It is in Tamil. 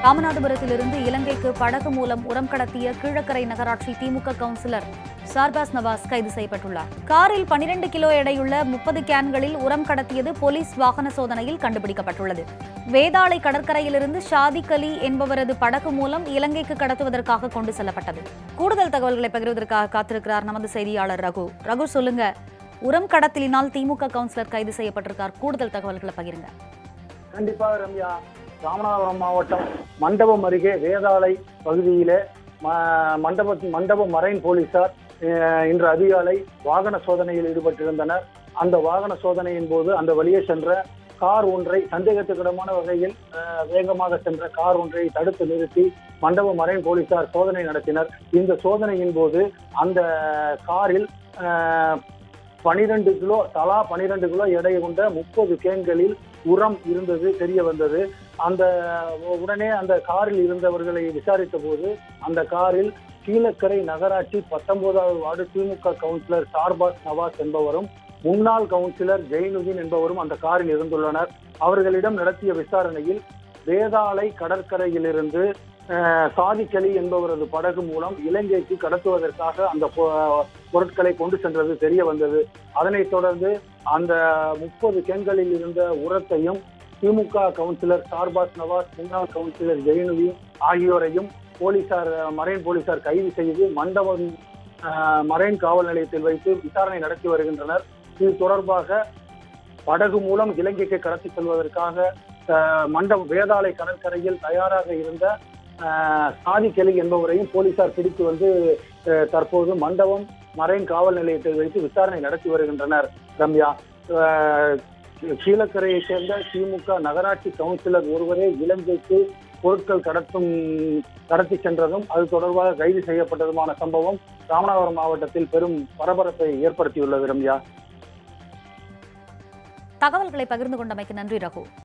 ராமநாதபுரத்திலிருந்து இலங்கைக்கு படகு மூலம் உரம் கடத்திய கீழக்கரை நகராட்சி திமுக கவுன்சிலர் ஷார்பாஸ் நவாஸ் கைது செய்யப்பட்டுள்ளார். காரில் 12 கிலோ எடையுள்ள 30 கேன்களில் உரம் கடத்தியது போலீஸ் வாகன சோதனையில் கண்டுபிடிக்கப்பட்டுள்ளது. வேதாளை கடற்கரையிலிருந்து ஷாதிக் அலி என்பவரது படகு மூலம் இலங்கைக்கு கடத்துவதற்காக கொண்டு செல்லப்பட்டது. கூடுதல் தகவல்களை பகிர்வதற்காக காத்திருக்கிறார் நமது செய்தியாளர் ரகு. ரகு, சொல்லுங்க, உரம் கடத்தலினால் திமுக கவுன்சிலர் கைது செய்யப்பட்டிருக்கார். கூடுதல் தகவல்களை பகிருங்க. கண்டிப்பாக ரம்யா, ராமநாதபுரம் மாவட்டம் மண்டபம் அருகே வேதாளை பகுதியிலே மண்டபம் மரைன் போலீசார் இன்று அதிகாலை வாகன சோதனையில் ஈடுபட்டிருந்தனர். அந்த வாகன சோதனையின் போது அந்த வழியே சென்ற கார் ஒன்றை, சந்தேகத்துக்கிடமான வகையில் வேகமாக சென்ற கார் ஒன்றை தடுத்து நிறுத்தி மண்டபம் மரைன் போலீசார் சோதனை நடத்தினர். இந்த சோதனையின் போது அந்த காரில் 12 கிலோ தலா 12 கிலோ எடை கொண்ட 30 கேன்களில் உரம் இருந்தது தெரிய வந்தது. உடனே அந்த காரில் இருந்தவர்களை விசாரித்த போது அந்த காரில் கீழக்கரை நகராட்சி 19வது வார்டு திமுக கவுன்சிலர் ஷார்பாஸ் நவாஸ் என்பவரும் முன்னாள் கவுன்சிலர் ஜெயினுதீன் என்பவரும் அந்த காரில் இருந்துள்ளனர். அவர்களிடம் நடத்திய விசாரணையில் வேதாளை கடற்கரையிலிருந்து ஷாதிக் அலி என்பவரது படகு மூலம் இலங்கைக்கு கடத்துவதற்காக அந்த பொருட்களை கொண்டு சென்றது தெரிய வந்தது. அதனைத் தொடர்ந்து அந்த 30 கேன்களில் இருந்த உரத்தையும் திமுக கவுன்சிலர் ஷார்பாஸ் நவாஸ், முன்னாள் கவுன்சிலர் ஜெயினுதீன் ஆகியோரையும் மரைன் போலீசார் கைது செய்து மண்டபம் மரைன் காவல் நிலையத்தில் வைத்து விசாரணை நடத்தி வருகின்றனர். இது தொடர்பாக படகு மூலம் இலங்கைக்கு கடத்தி செல்வதற்காக வேதாளை கடற்கரையில் தயாராக இருந்த ஷாதிக் அலி என்பவரையும் போலீசார் பிடித்து வந்து தற்போது மண்டபம் மரைன் காவல் நிலையத்தில் வைத்து விசாரணை நடத்தி வருகின்றனர். ரம்யா, கீழக்கரையை சேர்ந்த திமுக நகராட்சி கவுன்சிலர் ஒருவரே இலங்கைக்கு பொருட்கள் கடத்தி சென்றதும் அது தொடர்பாக கைது செய்யப்பட்டதுமான சம்பவம் ராமநாதபுரம் மாவட்டத்தில் பெரும் பரபரப்பை ஏற்படுத்தியுள்ளது. ரம்யா, தகவல்களை பகிர்ந்து கொண்டமைக்கு நன்றி ரகு.